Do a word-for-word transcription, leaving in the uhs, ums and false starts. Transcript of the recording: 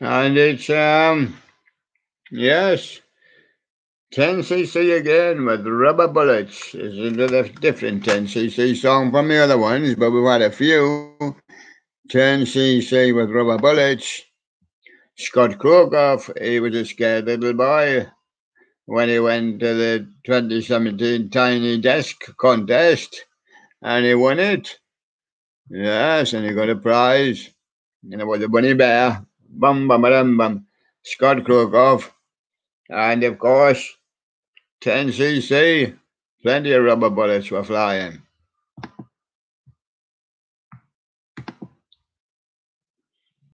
And it's, um, yes, ten c c again with rubber bullets. It's a little different ten c c song from the other ones, but we've had a few. ten c c with rubber bullets. Scott KROKOFF, he was a scared little boy when he went to the twenty seventeen Tiny Desk contest and he won it. Yes, and he got a prize. And it was a bunny bear. Bum, bum, bum, bum. Scott KROKOFF. And of course, ten c c, plenty of rubber bullets were flying.